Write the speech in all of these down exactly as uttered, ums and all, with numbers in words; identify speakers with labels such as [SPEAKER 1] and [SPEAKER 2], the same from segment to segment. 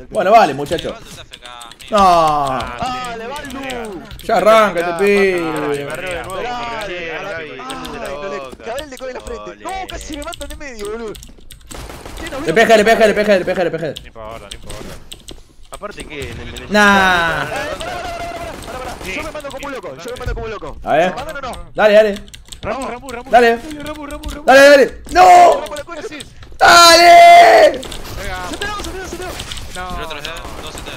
[SPEAKER 1] Bueno, vale, muchacho. No.
[SPEAKER 2] Dale, Baldu.
[SPEAKER 1] Ya arranca, te pibe.
[SPEAKER 2] Cabel de cola en la frente. No, casi me matan de medio, boludo.
[SPEAKER 1] Le peja, le peja, le peja, le peja, le peja.
[SPEAKER 3] Ni importa, no importa.
[SPEAKER 4] Aparte que en el...
[SPEAKER 1] Nah.
[SPEAKER 2] Yo me mando como un loco, yo me mando como un loco.
[SPEAKER 1] A ver.
[SPEAKER 2] ¿Me mandan o no?
[SPEAKER 1] Dale, dale.
[SPEAKER 3] Rambu, Rambu, Rambu.
[SPEAKER 1] Dale.
[SPEAKER 3] Rambu, Rambu, Rambu.
[SPEAKER 1] Dale, dale. ¡No! ¡Dale!
[SPEAKER 2] Se te se te se te
[SPEAKER 3] No.
[SPEAKER 5] Yo tres D, dos C T.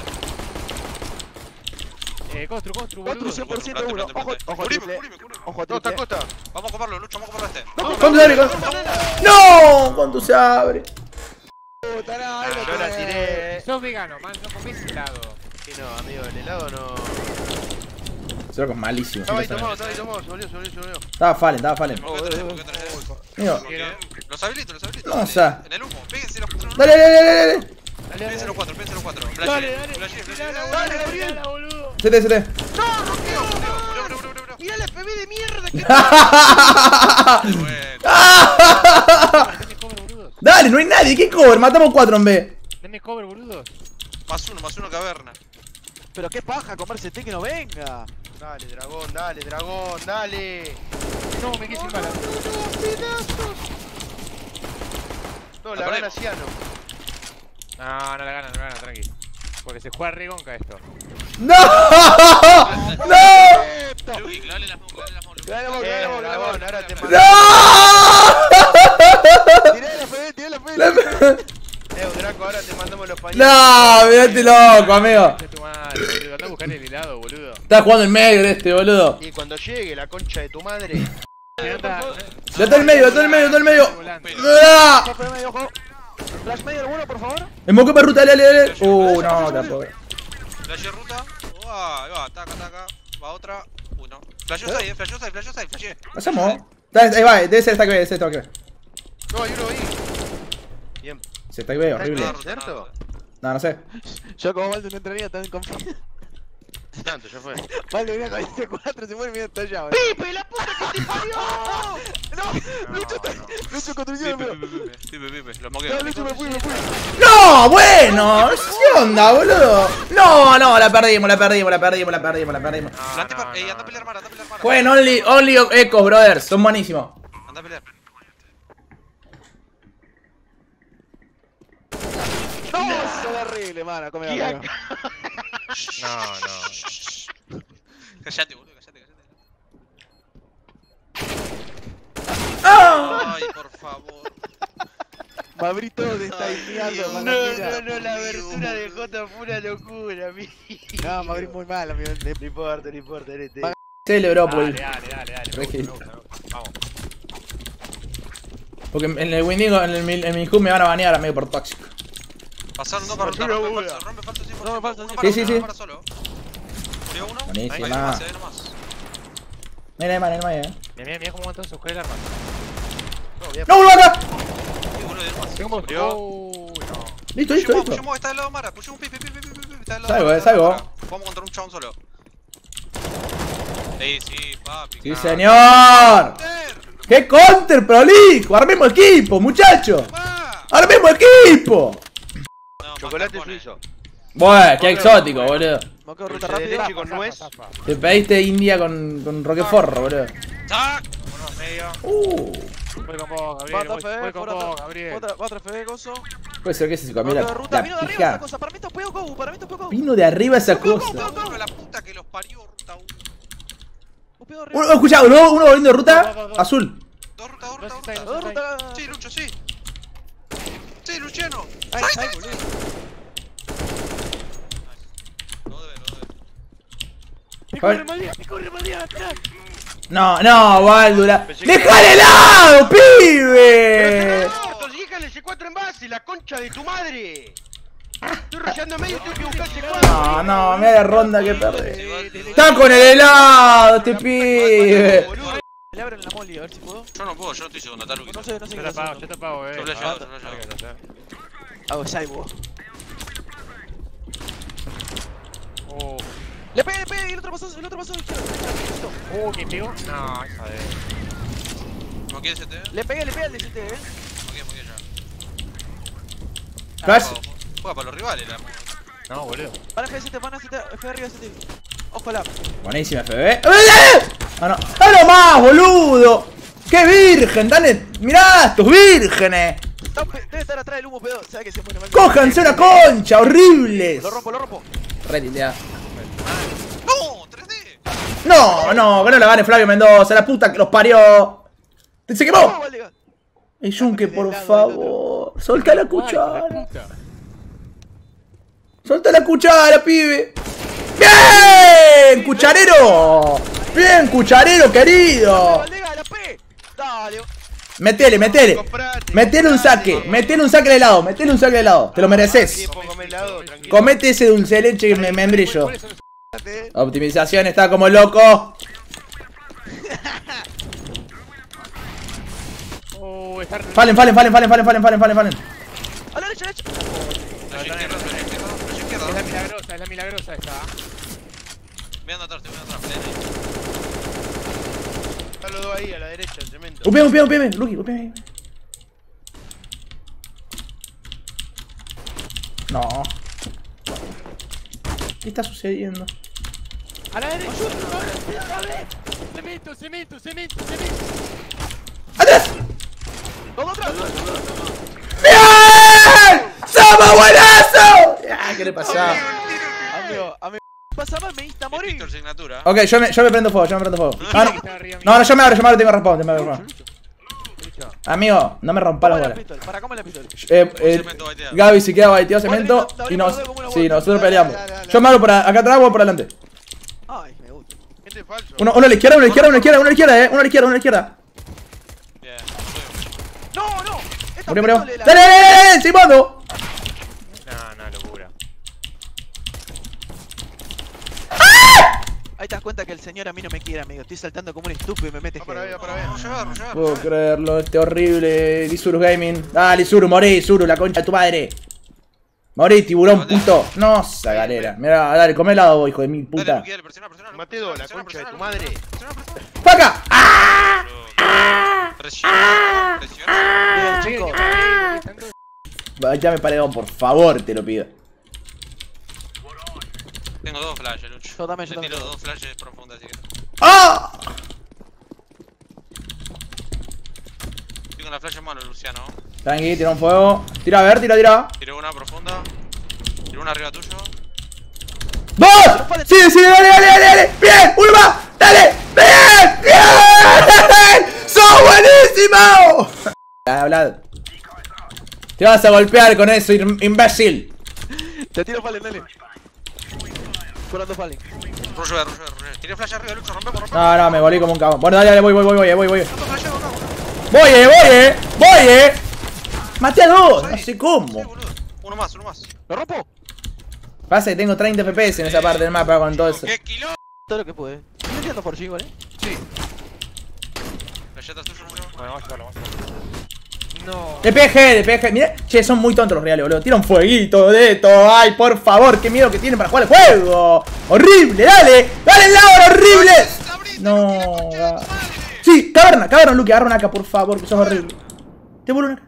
[SPEAKER 3] Eh, Constru, Constru, boludo.
[SPEAKER 2] Constru cien por ciento uno. Ojo, ojo,
[SPEAKER 5] Cubrime,
[SPEAKER 2] triple.
[SPEAKER 5] cubrime, cubrime.
[SPEAKER 2] Ojo,
[SPEAKER 4] Costa,
[SPEAKER 2] triple.
[SPEAKER 4] costa.
[SPEAKER 5] Vamos a comerlo, Lucho, vamos a comerlo este.
[SPEAKER 1] ¿Cuánto se abre? ¡No! ¿Cuánto se abre?
[SPEAKER 2] Puta, no, ahí lo
[SPEAKER 4] Yo la
[SPEAKER 2] tenés.
[SPEAKER 4] tiré.
[SPEAKER 3] Sos vegano, man, no comés helado.
[SPEAKER 4] Que no, amigo, el helado no.
[SPEAKER 1] Ese loco es malísimo.
[SPEAKER 4] Estaba ahí
[SPEAKER 1] siempre
[SPEAKER 4] tomado,
[SPEAKER 1] sabe.
[SPEAKER 4] estaba ahí tomado, se volvió, se volvió, se volvió.
[SPEAKER 1] Estaba Fallen, estaba Fallen.
[SPEAKER 5] ¿Por qué tres D? ¿Por qué tres D?
[SPEAKER 1] Amigo.
[SPEAKER 5] ¿Por qué? Los habilito, los habilito.
[SPEAKER 1] No, o sea.
[SPEAKER 5] En el humo, péguense los cuatro.
[SPEAKER 1] Dale, dale, dale, dale.
[SPEAKER 5] Péguense los cuatro, péguense los cuatro.
[SPEAKER 3] Dale, dale.
[SPEAKER 5] Flash, flash,
[SPEAKER 3] Dale,
[SPEAKER 5] flash.
[SPEAKER 3] dale, Gabriel, boludo.
[SPEAKER 1] C T, C T.
[SPEAKER 5] Murió, murió, murió, murió, murió, murió.
[SPEAKER 4] Mirá el F B de mierda que...
[SPEAKER 5] Bueno.
[SPEAKER 3] Deme cover, boludo.
[SPEAKER 1] Dale, no hay nadie. ¿Qué cover? Matamos cuatro en B.
[SPEAKER 3] Deme cover, boludo.
[SPEAKER 5] Más uno, más uno caverna.
[SPEAKER 2] Pero qué paja comerse té que no venga.
[SPEAKER 4] Dale, dragón, dale, dragón, dale.
[SPEAKER 3] No, me quedé sin bala.
[SPEAKER 4] No, la gana Ciano.
[SPEAKER 3] No, no la gana, no la gana, tranqui. Porque se juega rigonca esto.
[SPEAKER 1] ¡No! ¡No!
[SPEAKER 5] Lugi, dale las manos, dale las manos.
[SPEAKER 2] Dale, vos,
[SPEAKER 4] Eh,
[SPEAKER 2] dale, vos, dale,
[SPEAKER 4] dragón,
[SPEAKER 2] vos.
[SPEAKER 4] ahora te mando.
[SPEAKER 1] ¡No!
[SPEAKER 2] Tiré la fe, tiré la fe.
[SPEAKER 4] Eh, Draco, ahora te mandamos los pañuelos.
[SPEAKER 1] No, mirate loco, amigo.
[SPEAKER 3] Concha de tu madre, boludo. Andá a buscar el helado, boludo.
[SPEAKER 1] Está jugando en medio este, boludo.
[SPEAKER 4] Y cuando llegue la concha de tu madre.
[SPEAKER 3] Ya está.
[SPEAKER 1] Ya está en medio, ya está en medio, está en medio.
[SPEAKER 3] Volante.
[SPEAKER 1] ¡Ah!
[SPEAKER 2] Ojo, medio, ojo. Flash medio alguno, por favor.
[SPEAKER 1] Enfoque para ruta, dale, dale, dale. Uh, no, tampoco.
[SPEAKER 5] Flash de ruta. Uah, ahí va, taca, taca. Va otra. Uno. Flash side, eh, flash side, flash side, flash.
[SPEAKER 1] Pasamos. Ahí va, debe ser esta que ve, debe ser esta que ve.
[SPEAKER 4] No, hay uno ahí. Bien.
[SPEAKER 1] Se está que ve, horrible.
[SPEAKER 4] ¿Cierto?
[SPEAKER 1] No, no sé.
[SPEAKER 2] Yo como Valdo no entraría tan confiado.
[SPEAKER 4] Tanto, ya fue.
[SPEAKER 2] Valdo venía con este cuatro, se muere y me estallado.
[SPEAKER 4] ¡Pipe, la puta que te parió!
[SPEAKER 2] No, Lucho está. Lucho construyó
[SPEAKER 5] Pipe,
[SPEAKER 2] el
[SPEAKER 5] pipe, pipe, pipe, pipe, los
[SPEAKER 2] No,
[SPEAKER 5] moqueo.
[SPEAKER 2] Lucho me fui, me fui.
[SPEAKER 1] ¡No! Bueno, ¿qué onda, boludo? No, no, la perdimos, la perdimos, la perdimos, la perdimos, la perdimos.
[SPEAKER 5] Plante pa- Ey, anda a pelear mar, anda a pelear mar.
[SPEAKER 1] Bueno, only, only Ecos, brother, son buenísimos.
[SPEAKER 5] Anda a pelear.
[SPEAKER 2] No, eso es horrible, mano. Come la
[SPEAKER 3] No, no.
[SPEAKER 5] Callate, boludo, callate, callate.
[SPEAKER 1] ¡Ah!
[SPEAKER 5] Ay, por favor.
[SPEAKER 2] Mabrito de esta indiado,
[SPEAKER 4] No,
[SPEAKER 2] mano.
[SPEAKER 4] no, no, la abertura de J fue una locura, amigo.
[SPEAKER 2] No, Mabri muy mal, amigo.
[SPEAKER 4] No importa, no importa, este.
[SPEAKER 1] Celebró,
[SPEAKER 3] Dale,
[SPEAKER 1] pues.
[SPEAKER 3] dale, dale, dale. Me gusta, me gusta, me gusta. Vamos.
[SPEAKER 1] Porque en el Windigo, en el, mil- en mi hub me van a banear, amigo, por tóxico.
[SPEAKER 5] Pasaron dos para ruta,
[SPEAKER 4] Una
[SPEAKER 5] rompe
[SPEAKER 4] buena.
[SPEAKER 5] falso, rompe falso cien por ciento.
[SPEAKER 2] Rompe falso,
[SPEAKER 5] Uno
[SPEAKER 2] sí.
[SPEAKER 5] para
[SPEAKER 1] Sí, sí,
[SPEAKER 5] uno,
[SPEAKER 1] sí.
[SPEAKER 5] uno para solo. Murió uno.
[SPEAKER 1] Buenísima.
[SPEAKER 5] Ahí nomás, ahí nomás.
[SPEAKER 1] Mira, mira, mira, mira.
[SPEAKER 3] Mira, mira, mira cómo aguantó su el arma.
[SPEAKER 1] ¡No, vuelvo acá!
[SPEAKER 5] Sí, boludo, de nomás.
[SPEAKER 3] ¿Cómo?
[SPEAKER 5] Murió.
[SPEAKER 3] Uy, no.
[SPEAKER 1] Listo, listo,
[SPEAKER 5] Pushemos,
[SPEAKER 1] listo.
[SPEAKER 5] pushemos, está del lado de Mara, pushemos pipi, pipi, pipi, pipi, está del lado
[SPEAKER 1] Salgo,
[SPEAKER 5] de
[SPEAKER 1] eh,
[SPEAKER 5] Mara, está del lado de
[SPEAKER 1] salgo.
[SPEAKER 5] Mara. Vamos contra un chabón solo. Ey, sí, papi.
[SPEAKER 1] Sí,
[SPEAKER 5] claro.
[SPEAKER 1] señor.
[SPEAKER 5] ¡Counter!
[SPEAKER 1] ¡Qué counter, prolijo! ¡Armemos equipo, muchachos!
[SPEAKER 5] ¡Va!
[SPEAKER 1] ¡Armemos equipo!
[SPEAKER 5] No,
[SPEAKER 4] Chocolate
[SPEAKER 5] Mascarpone.
[SPEAKER 4] suizo.
[SPEAKER 1] Bueno, qué exótico, boludo.
[SPEAKER 2] Moco ruta
[SPEAKER 4] Dulce de
[SPEAKER 2] rápida.
[SPEAKER 4] leche con nuez.
[SPEAKER 1] Te pediste India con, con Roquefort, boludo.
[SPEAKER 5] ¡Tac! Uno medio.
[SPEAKER 1] Uh,
[SPEAKER 3] Voy con vos, Gabriel.
[SPEAKER 2] Bata
[SPEAKER 3] Voy,
[SPEAKER 2] F,
[SPEAKER 3] voy con
[SPEAKER 2] por
[SPEAKER 3] vos,
[SPEAKER 2] otra,
[SPEAKER 3] Gabriel.
[SPEAKER 2] otra, otra F B, gozo.
[SPEAKER 1] puede ser que ese se comió
[SPEAKER 2] Moco
[SPEAKER 1] la,
[SPEAKER 2] de ruta, vino
[SPEAKER 1] la
[SPEAKER 2] de arriba esa
[SPEAKER 1] pija.
[SPEAKER 2] cosa. Para mí esto es pego go, para mí esto es pego go.
[SPEAKER 1] Vino de arriba esa
[SPEAKER 2] Go, go,
[SPEAKER 1] cosa.
[SPEAKER 2] go, go.
[SPEAKER 5] Pero la puta que los parió, ruta uno.
[SPEAKER 2] Un pedo
[SPEAKER 1] Uno,
[SPEAKER 2] arriba.
[SPEAKER 1] escuchá, uno, uno volviendo de
[SPEAKER 3] Dos,
[SPEAKER 1] ruta
[SPEAKER 3] dos, dos.
[SPEAKER 1] azul.
[SPEAKER 5] Dos rutas, dos rutas, dos
[SPEAKER 3] Dos está
[SPEAKER 5] rutas.
[SPEAKER 2] Dos ruta.
[SPEAKER 5] Sí, Lucho, sí. Sí, Luciano.
[SPEAKER 2] Ahí,
[SPEAKER 5] ¡Ay,
[SPEAKER 2] ahí,
[SPEAKER 5] ay,
[SPEAKER 2] boludo.
[SPEAKER 5] ay! Lo debe, lo debe.
[SPEAKER 3] Me corre mal día, me corre mal día, atrás.
[SPEAKER 1] No, no, Valdura.
[SPEAKER 4] Pensé que-
[SPEAKER 1] ¡Dejale el lado, pibe!
[SPEAKER 4] ¡Corto, llega el C cuatro en base, la concha de tu madre! Estoy rayando medio y tengo que buscar el C cuatro.
[SPEAKER 1] No, no, mira la ronda que perdí.
[SPEAKER 5] Sí,
[SPEAKER 1] Está con el helado, este pibe.
[SPEAKER 4] Boludo.
[SPEAKER 2] Le abren la molly, a ver si puedo.
[SPEAKER 5] Yo no puedo, yo no estoy segundo, está Luqui.
[SPEAKER 2] No sé, no sé
[SPEAKER 3] Yo
[SPEAKER 2] qué
[SPEAKER 3] te
[SPEAKER 2] está
[SPEAKER 3] apago, yo
[SPEAKER 2] haciendo.
[SPEAKER 3] te apago, eh.
[SPEAKER 5] Yo flasheo,
[SPEAKER 3] Ah,
[SPEAKER 5] yo flasheo.
[SPEAKER 3] verga, ya está.
[SPEAKER 2] Hago Saibo.
[SPEAKER 3] Oh,
[SPEAKER 2] Le pegué, le pegué, y el otro pasó, el otro pasó izquierdo. Listo.
[SPEAKER 3] oh, ¿qué pegó? No, esa de.
[SPEAKER 5] ¿No quieres C T?
[SPEAKER 2] Le pegué, le pegué al D C T, eh.
[SPEAKER 5] No quieres, no quieres ya.
[SPEAKER 1] Flash.
[SPEAKER 5] Juega- Juega para los rivales, la
[SPEAKER 3] No, boludo.
[SPEAKER 2] Para F siete, para F siete, F arriba siete. Ojo la.
[SPEAKER 1] Buenísima, F B. Ah, no. ¡Ah, no más, boludo! ¡Qué virgen! Dale, mirá, estos vírgenes.
[SPEAKER 2] No, debe estar atrás del humo, pedo. Sabe que se muere mal.
[SPEAKER 1] ¡Cójanse una concha! ¡Horribles!
[SPEAKER 2] Lo rompo, lo rompo.
[SPEAKER 1] Retildeado.
[SPEAKER 5] ¡No! ¡tres D!
[SPEAKER 1] No, no, que no la gane Flavio Mendoza, la puta que los parió. ¡Se quemó!
[SPEAKER 2] No, vale.
[SPEAKER 1] ¡Ey, Junque, por favor! ¡Solta la cuchara! ¡Solta la cuchara, pibe! ¡Bien! ¡Cucharero! ¡Bien, cucharero, querido!
[SPEAKER 2] Dale, la P. Dale.
[SPEAKER 1] Metele, metele. Metele un saque, metele un saque de helado, metele un saque de helado. Te lo mereces. Comete ese dulce de leche que me membrillo. Optimización está como loco.
[SPEAKER 3] Oh, está re-
[SPEAKER 1] Falen, falen, falen, falen, falen, falen, falen, falen, falen.
[SPEAKER 2] A la derecha, a la derecha.
[SPEAKER 5] Flash izquierda, flash izquierda, flash izquierda.
[SPEAKER 3] Es la milagrosa, es la milagrosa esta.
[SPEAKER 5] Mirando atrás, estoy mirando atrás.
[SPEAKER 4] Están los dos ahí a la derecha, el cemento.
[SPEAKER 1] Upiame, upiame, upiame, Luki, upiame. No. ¿Qué está sucediendo?
[SPEAKER 3] A la derecha. Cemento, cemento, cemento, cemento.
[SPEAKER 1] ¡Atrás!
[SPEAKER 2] Vamos atrás.
[SPEAKER 1] ¡Bien! ¡Somos buenazos! Ah, ¿qué le pasaba?
[SPEAKER 2] Amigo, a mí pasaba, me insta a morir.
[SPEAKER 5] Víctor Signatura.
[SPEAKER 1] Ok, yo me, yo me prendo fuego, yo me prendo fuego. Ah, no.
[SPEAKER 3] Está arriba,
[SPEAKER 1] No, no, yo me abro, yo me abro, tengo respawn, tengo respawn.
[SPEAKER 3] Lucho.
[SPEAKER 1] Amigo, no me rompa la
[SPEAKER 2] Cómo la
[SPEAKER 1] bola.
[SPEAKER 2] pistola, para, ¿cómo la pistola?
[SPEAKER 1] Eh, eh,
[SPEAKER 5] Cemento baiteado.
[SPEAKER 1] Gaby se queda baiteado cemento y nos. Sí, nosotros peleamos. Yo me abro por acá atrás, voy por adelante.
[SPEAKER 2] Ay, me gusta.
[SPEAKER 4] Este es falso.
[SPEAKER 1] Uno, uno a la izquierda, uno a la izquierda, uno a la izquierda, uno a la izquierda, eh. Uno a la izquierda, uno a la izquierda.
[SPEAKER 5] Bien,
[SPEAKER 2] No, no. Esta
[SPEAKER 1] Murió, murió.
[SPEAKER 2] pistola
[SPEAKER 1] ¡Dale,
[SPEAKER 2] la-
[SPEAKER 1] dale, dale, dale! ¡Simando!
[SPEAKER 3] No, no, locura.
[SPEAKER 2] Ahí te das cuenta que el señor a mí no me quiere, amigo. Estoy saltando como un estúpido y me mete
[SPEAKER 4] Va para
[SPEAKER 2] head.
[SPEAKER 4] ver, va para ver.
[SPEAKER 5] Vamos a llevar, vamos a llevar.
[SPEAKER 1] Puedo creerlo, este horrible Lisurus Gaming. Dale, Lisuru, morí, Lisuru, la concha de tu madre. Morí, tiburón, puto. No, esa galera. Mira, dale, come helado vos, hijo de mi
[SPEAKER 5] Dale,
[SPEAKER 1] puta.
[SPEAKER 5] Luqui, dale, presiona, presiona.
[SPEAKER 4] Mate dos, la concha de tu madre.
[SPEAKER 5] Presiona, presiona.
[SPEAKER 1] ¡Paca!
[SPEAKER 5] Presiona, presiona.
[SPEAKER 2] Bien,
[SPEAKER 3] Che,
[SPEAKER 2] chicos.
[SPEAKER 3] que está ahí, están todos-
[SPEAKER 1] Baiteame paredón, por favor, te lo pido.
[SPEAKER 5] Tengo dos flashes, Lucho.
[SPEAKER 2] Yo también, yo
[SPEAKER 5] Te tiro
[SPEAKER 2] también.
[SPEAKER 5] dos flashes profundas si quieres.
[SPEAKER 1] ¡Ah!
[SPEAKER 5] Estoy con la flash en mano, Luciano.
[SPEAKER 1] Tranqui, tira un fuego. Tira, a ver, tira, tira.
[SPEAKER 5] Tiro una profunda. Tiro una arriba tuyo.
[SPEAKER 1] ¡Dos! ¡Sí, sí, dale, dale, dale, dale! ¡Bien! ¡Uno más! ¡Dale! ¡Bien! ¡Bien! ¡Sos buenísimo! Habla. Te vas a golpear con eso, imbécil.
[SPEAKER 2] Te tiro Fallen, dale. Curando Fallen.
[SPEAKER 5] Rusher, rusher, rusher. Tiré flash arriba, Lucho, rompemos, rompemos.
[SPEAKER 1] No, no, me volví como un cabrón. Bueno, dale, dale, voy, voy, voy, voy, voy, voy.
[SPEAKER 5] ¿Cuántos flashes acá, boludo?
[SPEAKER 1] Voy, eh, voy, eh, voy, eh. Maté a dos, no sé
[SPEAKER 5] Sí,
[SPEAKER 1] cómo.
[SPEAKER 5] boludo. Uno más, uno más.
[SPEAKER 2] ¿Lo rompo?
[SPEAKER 1] Pasa que tengo treinta F P S en esa parte del mapa con todo eso.
[SPEAKER 5] ¡Qué kilo!
[SPEAKER 2] Todo lo que puede. Estoy tirando por sí, ¿vale?
[SPEAKER 5] Sí. Flashetas tuyo, Lucho.
[SPEAKER 3] Bueno, vamos a llevarlo, vamos a llevarlo. No.
[SPEAKER 1] De P G, de P G. Mira, che, son muy tontos los reales, boludo. Tira un fueguito de esto. Ay, por favor, qué miedo que tienen para jugar el juego. Horrible, dale. Dale el lado, horrible. No. ga- Sí, caverna, caverna, Luke, agarra una acá, por favor, que sos horrible. Te vuelvo una acá.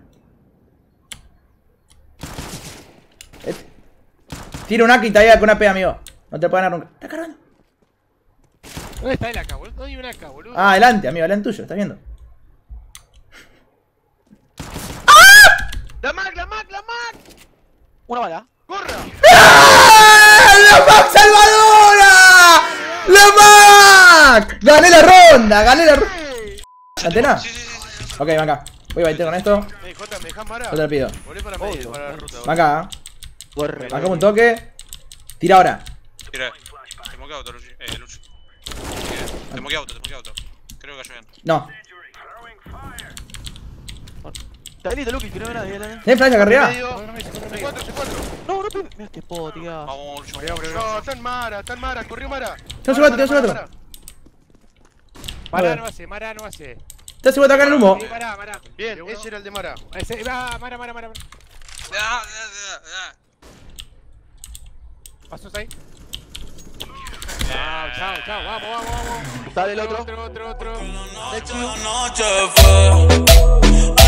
[SPEAKER 1] Este. Tira un A K y te ayuda con una P, amigo. No te puedo ganar nunca. Está cargando.
[SPEAKER 3] ¿Dónde está el A K, boludo? No hay un A K, boludo.
[SPEAKER 1] Ah, adelante, amigo, adelante tuyo, ¿estás viendo?
[SPEAKER 4] ¡La Mac, la Mac, la Mac!
[SPEAKER 2] Una bala.
[SPEAKER 4] ¡Corra!
[SPEAKER 1] ¡Ah! ¡La Mac Salvadora! ¡La Mac! ¡Gané la ronda! ¡Gané la ronda! ¿Antena?
[SPEAKER 5] Sí, sí, sí, sí, sí.
[SPEAKER 1] Ok, venga. Voy a baitear con esto.
[SPEAKER 4] Ey, Jota, ¿me dejás Mara?
[SPEAKER 1] Yo te lo pido.
[SPEAKER 4] Volvé para medio, para la ruta.
[SPEAKER 1] Acá.
[SPEAKER 2] Corre.
[SPEAKER 1] Acá un toque. Tira ahora.
[SPEAKER 5] Tiré. Te moqué auto, Lucho. Eh, Lucho. Te moqué auto, te moqué auto. Creo que cayó bien.
[SPEAKER 1] No.
[SPEAKER 2] Está listo, Lucky, que no ve nadie. dale.
[SPEAKER 1] ¿Tenés flash acá arriba?
[SPEAKER 4] Medio. C cuatro, C cuatro.
[SPEAKER 2] No, no, pe- mira este po, tío.
[SPEAKER 5] Vamos, Lucho.
[SPEAKER 4] No, está en Mara, está en Mara, corrió Mara.
[SPEAKER 1] Tengo C cuatro, tengo C cuatro.
[SPEAKER 4] Mara.
[SPEAKER 3] Mara no hace, Mara no hace.
[SPEAKER 1] Está C cuatro acá en el humo.
[SPEAKER 3] Sí, Mara, Mara.
[SPEAKER 4] Bien, ese era el de Mara.
[SPEAKER 3] Ese, va, Mara, Mara, Mara.
[SPEAKER 5] Ah, ah, ah, ah.
[SPEAKER 3] ¿Pasos ahí? Chao, chao, chao. Vamos, vamos, vamos.
[SPEAKER 2] Dale el otro.
[SPEAKER 3] Otro, otro, otro.
[SPEAKER 2] El chivo.
[SPEAKER 6] noche fue